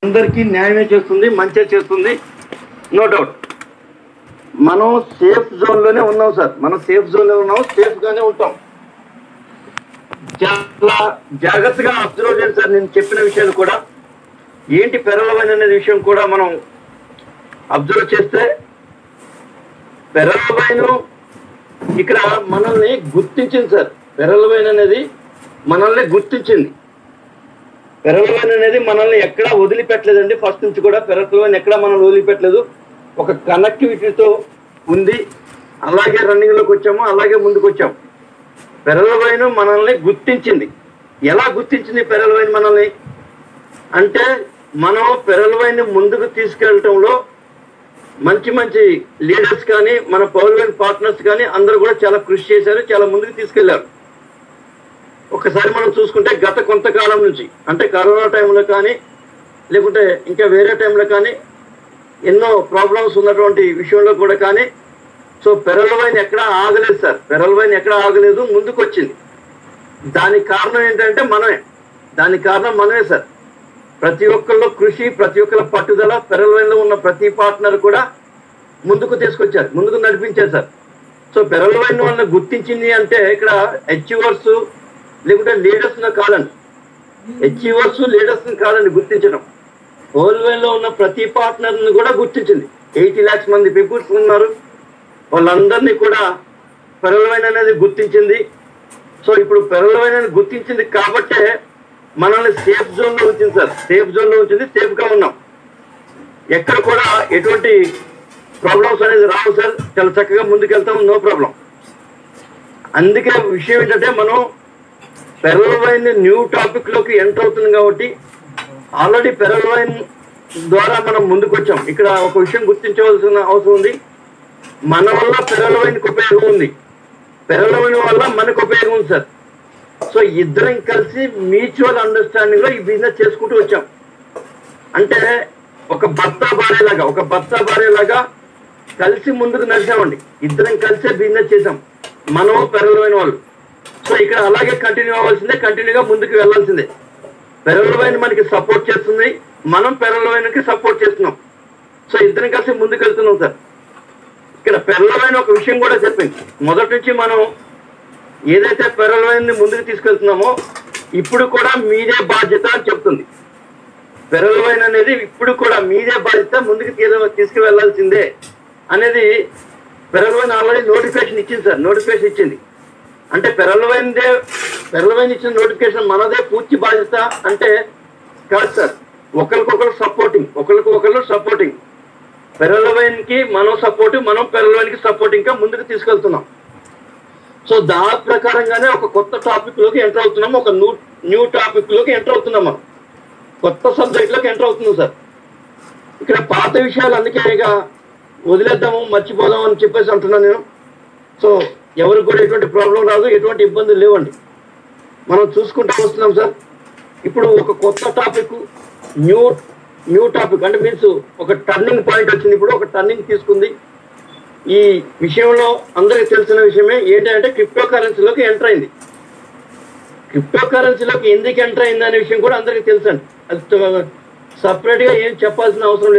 అందరికీ న్యాయమే చేస్తుంది, మంచి చేస్తుంది, నో డౌట్. మనం సేఫ్ జోన్లోనే ఉన్నాం సార్, మనం సేఫ్ జోన్లో ఉన్నాం, సేఫ్గానే ఉంటాం. చాలా జాగ్రత్తగా అబ్జర్వ్ చేయండి సార్. నేను చెప్పిన విషయాలు కూడా ఏంటి పెరలవైన అనే విషయం కూడా మనం అబ్జర్వ్ చేస్తే, పెరలవైన ఇక్కడ మనల్ని గుర్తించింది సార్. పెరలవైన అనేది మనల్ని గుర్తించింది. పెరలవైన అనేది మనల్ని ఎక్కడా వదిలిపెట్టలేదండి. ఫస్ట్ నుంచి కూడా పెరలవైన ఎక్కడా మనల్ని వదిలిపెట్టలేదు. ఒక కనెక్టివిటీతో ఉంది. అలాగే రన్నింగ్లోకి వచ్చాము, అలాగే ముందుకు వచ్చాము. పెరలవైన మనల్ని గుర్తించింది. ఎలా గుర్తించింది పెరలవైన మనల్ని అంటే, మనం పెరలవైన ముందుకు తీసుకెళ్ళటంలో మంచి మంచి లీడర్స్ కానీ మన పవర్లైన్ పార్ట్నర్స్ కానీ అందరూ కూడా చాలా కృషి చేశారు, చాలా ముందుకు తీసుకెళ్లారు. ఒకసారి మనం చూసుకుంటే గత కొంతకాలం నుంచి, అంటే కరోనా టైంలో కానీ లేకుంటే ఇంకా వేరే టైంలో కానీ ఎన్నో ప్రాబ్లమ్స్ ఉన్నటువంటి విషయంలో కూడా కానీ సో పెరలవైన ఎక్కడా ఆగలేదు సార్. పెరలవైన ఎక్కడా ఆగలేదు, ముందుకు వచ్చింది. దానికి కారణం ఏంటంటే మనమే. దానికి కారణం మనమే సార్. ప్రతి ఒక్కళ్ళలో కృషి, ప్రతి ఒక్కళ్ళ పట్టుదల, పెరలవైన్లో ఉన్న ప్రతి పార్ట్నర్ కూడా ముందుకు తీసుకొచ్చారు, ముందుకు నడిపించారు సార్. సో పెరలవైన్ వాళ్ళని గుర్తించింది అంటే ఇక్కడ అచీవర్స్ లేకుంటే లీడర్స్ కాదండి. అచీవర్స్ లీడర్స్ కాదండి గుర్తించడం. పెరలవైన్లో ఉన్న ప్రతి పార్ట్నర్ని కూడా గుర్తించింది. 80 lakhs మంది పీపుల్స్ ఉన్నారు, వాళ్ళందరినీ కూడా పెరలవైన్ అనేది గుర్తించింది. సో ఇప్పుడు పెరలవైన్ గుర్తించింది కాబట్టే మనల్ని సేఫ్ జోన్లో ఉంచింది సార్. సేఫ్ జోన్లో ఉంచింది, సేఫ్గా ఉన్నాం. ఎక్కడ కూడా ఎటువంటి ప్రాబ్లమ్స్ అనేది రావు సార్. చాలా చక్కగా ముందుకెళ్తాం, నో ప్రాబ్లం. అందుకే విషయం ఏంటంటే, మనం పెరలవైన్ న్యూ టాపిక్లోకి ఎంటర్ అవుతుంది కాబట్టి ఆల్రెడీ పెరలవైన్ ద్వారా మనం ముందుకు వచ్చాం. ఇక్కడ ఒక విషయం గుర్తించవలసిన అవసరం ఉంది. మన వల్ల పెరలవైన్కి ఉపయోగం ఉంది, పెరలవైన్ వల్ల మనకు ఉపయోగం ఉంది సార్. సో ఇద్దరం కలిసి మ్యూచువల్ అండర్స్టాండింగ్ లో ఈ బిజినెస్ చేసుకుంటూ వచ్చాం. అంటే ఒక భర్త భార్యలాగా కలిసి ముందుకు నడిచామండి. ఇద్దరం కలిసే బిజినెస్ చేసాం, మనం పెరలవైన వాళ్ళు. సో ఇక్కడ అలాగే కంటిన్యూ అవ్వాల్సిందే, కంటిన్యూగా ముందుకు వెళ్లాల్సిందే. పెరలవైన మనకి సపోర్ట్ చేస్తుంది, మనం పెరలవైనకి సపోర్ట్ చేస్తున్నాం. సో ఇద్దరం కలిసి ముందుకు వెళ్తున్నాం సార్. ఇక్కడ పెరలవైన ఒక విషయం కూడా చెప్పింది. మొదటి నుంచి మనం ఏదైతే పెరలవైన్ ముందుకు తీసుకెళ్తున్నామో ఇప్పుడు కూడా మీదే బాధ్యత అని చెప్తుంది. పెరలవైన్ అనేది ఇప్పుడు కూడా మీదే బాధ్యత, ముందుకు తీసుకువెళ్లాల్సిందే అనేది పెరలవైన్ ఆల్రెడీ నోటిఫికేషన్ ఇచ్చింది సార్. నోటిఫికేషన్ ఇచ్చింది అంటే పెరలవైన్ ఇచ్చిన నోటిఫికేషన్ మనదే పూర్తి బాధ్యత అంటే కాదు సార్. ఒకరికొకరు సపోర్టింగ్. పెరలవైన్ కి మనం సపోర్ట్, మనం పెరలవైన్ కి సపోర్టింగ్ గా ముందుకు తీసుకెళ్తున్నాం. సో దాని ప్రకారంగానే ఒక కొత్త టాపిక్ లోకి ఎంటర్ అవుతున్నాం, ఒక న్యూ టాపిక్ లోకి ఎంటర్ అవుతున్నాం, మనం కొత్త సబ్జెక్ట్ లోకి ఎంటర్ అవుతున్నాం సార్. ఇక్కడ పాత విషయాలు అందుకే వదిలేద్దాము, మర్చిపోదాం అని చెప్పేసి అంటున్నాను నేను. సో ఎవరికి కూడా ఎటువంటి ప్రాబ్లం రాదు, ఎటువంటి ఇబ్బందులు లేవండి. మనం చూసుకుంటూ వస్తున్నాం సార్. ఇప్పుడు ఒక కొత్త టాపిక్, న్యూ టాపిక్ అంటే మీన్స్ ఒక టర్నింగ్ పాయింట్ వచ్చింది. ఇప్పుడు ఒక టర్నింగ్ తీసుకుంది. ఈ విషయంలో అందరికీ తెలిసిన విషయమే ఏంటంటే క్రిప్టో కరెన్సీలోకి ఎంటర్ అయింది. క్రిప్టో కరెన్సీలోకి ఎందుకు ఎంటర్ అయింది అనే విషయం కూడా అందరికీ తెలుసండి. అది సపరేట్గా ఏం చెప్పాల్సిన అవసరం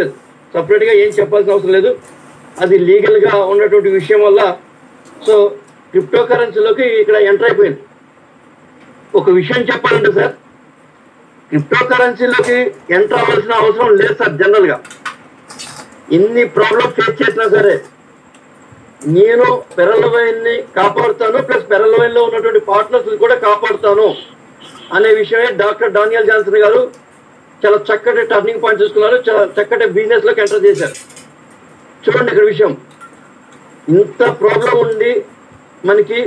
లేదు. అది లీగల్గా ఉన్నటువంటి విషయం వల్ల సో క్రిప్టో కరెన్సీలోకి ఇక్కడ ఎంటర్ అయిపోయింది. ఒక విషయం చెప్పాలంటే సార్, క్రిప్టో కరెన్సీలోకి ఎంటర్ అవ్వాల్సిన అవసరం లేదు సార్. జనరల్గా ఎన్ని ప్రాబ్లమ్ ఫేస్ చేసినా సరే నేను పెరలవైన్ని కాపాడుతాను, ప్లస్ పెరలవైన్లో ఉన్నటువంటి పార్ట్నర్స్ కూడా కాపాడుతాను అనే విషయమే డాక్టర్ డానియల్ జాన్సన్ గారు చాలా చక్కటి టర్నింగ్ పాయింట్ చూసుకున్నారు, చాలా చక్కటి బిజినెస్లోకి ఎంటర్ చేశారు. చూడండి ఇక్కడ విషయం, ఇంత ప్రాబ్లం ఉండి మనకి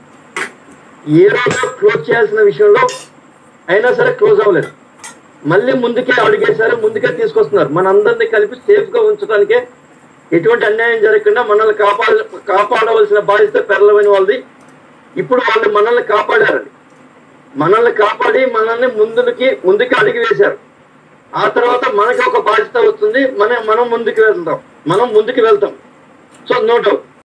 ఏ రోజు క్లోజ్ చేయాల్సిన విషయంలో అయినా సరే క్లోజ్ అవ్వలేదు. మళ్ళీ ముందుకే అడిగేశారు, ముందుకే తీసుకొస్తున్నారు. మనందరినీ కలిపి సేఫ్గా ఉంచడానికే, ఎటువంటి అన్యాయం జరగకుండా మనల్ని కాపాడవలసిన బాధ్యత పెరలవైన వాళ్ళది. ఇప్పుడు వాళ్ళు మనల్ని కాపాడారండి. మనల్ని కాపాడి మనల్ని ముందుకి అడిగి వేశారు. ఆ తర్వాత మనకి ఒక బాధ్యత వస్తుంది, మనం ముందుకు వెళ్తాం. So no doubt